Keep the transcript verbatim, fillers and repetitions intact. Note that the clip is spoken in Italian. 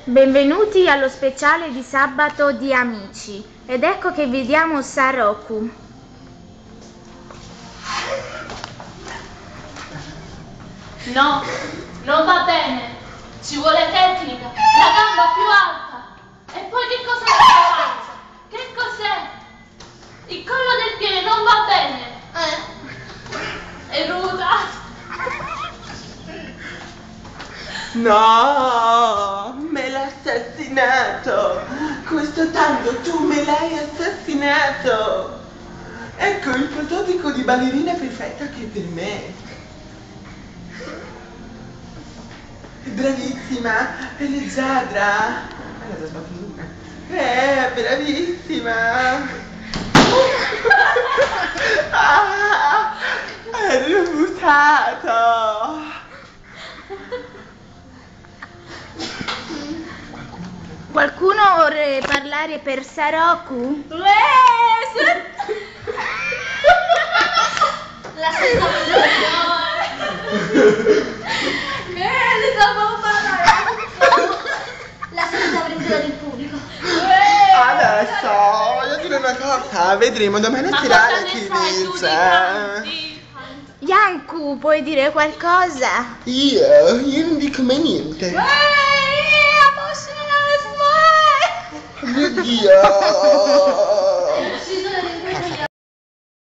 Benvenuti allo speciale di sabato di Amici. Ed ecco che vediamo Saroku. No, non va bene. Ci vuole tecnica, la gamba più alta. E poi che cosa faccio? Che cos'è? Il collo del piede non va bene. Eh. È ruda. No, me l'ha assassinato. Questo tango tu me l'hai assassinato. Ecco il prototipo di ballerina perfetta che è per me. È bravissima, è leggiadra. È la sbattuta. È bravissima. Ah, è ributtato. Qualcuno vorrebbe parlare per Saroku? La stessa La stessa presa del pubblico. Adesso voglio dire una cosa, vedremo domani Ma sera cosa chi ne sai tu di vince. Yanku, puoi dire qualcosa? Io, io non dico mai niente. Mio Dio!